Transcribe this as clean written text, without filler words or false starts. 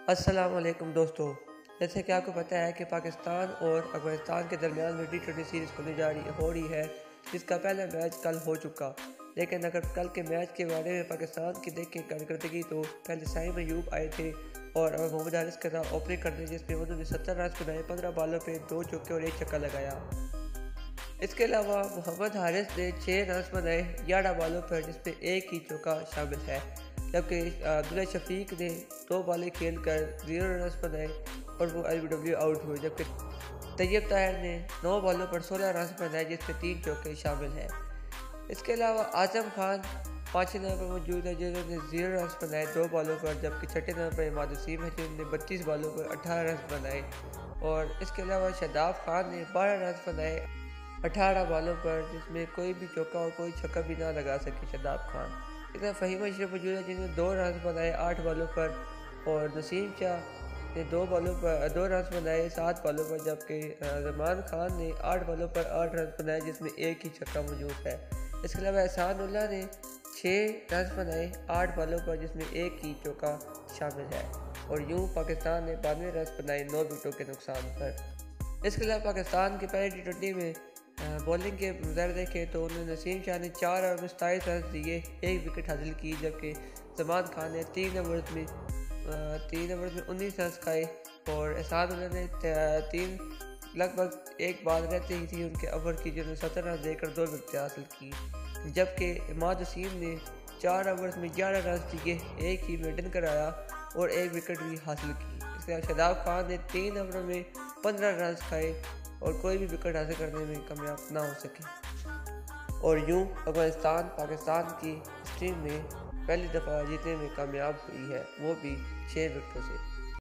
अस्सलामुअलैकुम दोस्तों, जैसे कि आपको पता है कि पाकिस्तान और अफगानिस्तान के दरमियान में T20 सीरीज़ हो रही है, जिसका पहला मैच कल हो चुका। लेकिन अगर कल के मैच के बारे में पाकिस्तान की देखें कारकर्दगी तो पहले साइम अयूब आए थे और मोहम्मद हारिस के साथ ओपनिंग करने, जिसमें उन्होंने 70 रन बनाए, 15 बॉलों पर 2 चौके और 1 छक्का लगाया। इसके अलावा मोहम्मद हारिस ने 6 रन बनाए 11 बॉलों पर, जिसमें 1 ही चौका शामिल है, जबकि अब्दुल्ला शफीक ने 2 बॉलें खेलकर 0 रन बनाए और वो LBW आउट हुए, जबकि तैयब ताहिर ने 9 बॉलों पर 16 रन बनाए, जिसमें 3 चौके शामिल हैं। इसके अलावा आजम खान 5 नंबर पर मौजूद है, जिन्होंने 0 रन बनाए 2 बॉलों पर, जबकि 6 नंबर पर इमाद वसीम है जिन्होंने 32 बॉलों पर 18 रन बनाए। और इसके अलावा शादाब खान ने 12 रन बनाए 18 बॉलों पर, जिसमें कोई भी चौका और कोई छक्का भी ना लगा सके शादाब खान। इधर फ़हीम अशरफ मौजूद है जिन्होंने 2 रन बनाए 8 बॉलों पर, और नसीम शाह ने 2 रन बनाए 7 बॉलों पर, जबकि रमान खान ने 8 बॉलों पर 8 रन बनाए, जिसमें 1 ही छक्का मौजूद है। इसके अलावा एहसान उल्लाह ने 6 रन बनाए 8 बॉलों पर, जिसमें 1 ही चौका शामिल है। और यूँ पाकिस्तान ने 92 रन बनाए 9 विकेटों के नुकसान पर। इसके अलावा पाकिस्तान के पहले T20 में बॉलिंग के नज़र देखें तो उन्होंने नसीम शाह ने 4 ओवर में 27 रन दिए, 1 विकेट हासिल की, जबकि जमान खान ने 3 ओवर में 19 रन खाए और एहसान उल्लाह ने लगभग एक बाल रहते ही थी उनके ओवर की, जिन्होंने 17 रन देकर 2 विकेट हासिल की, जबकि इमाद वसीम ने 4 ओवर में 11 रन दिए, 1 ही मेडन कराया और 1 विकेट भी हासिल की। इसके अलावा शादाब खान ने 3 ओवर में 15 रन खाए और कोई भी विकेट हासिल करने में कामयाब ना हो सके। और यूँ अफगानिस्तान पाकिस्तान की हिस्ट्री में पहली दफ़ा जीतने में कामयाब हुई है, वो भी 6 विकेटों से।